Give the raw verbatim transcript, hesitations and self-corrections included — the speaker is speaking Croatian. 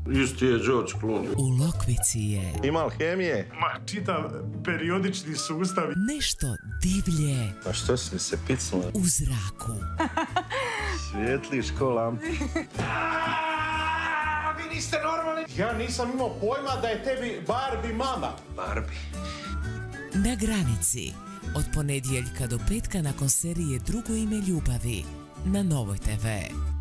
Isti je George Clooney. U lokvici je... Ima li hemije? Ma, čitav periodični sustav. Nešto divlje. A što si mi se picnula? U zraku. Svijetliš ko lampa. Vi niste normalni. Ja nisam imao pojma da je tebi Barbie mama. Barbie. Na granici. Od ponedjeljka do petka nakon serije Drugo ime ljubavi. Na Novoj te ve.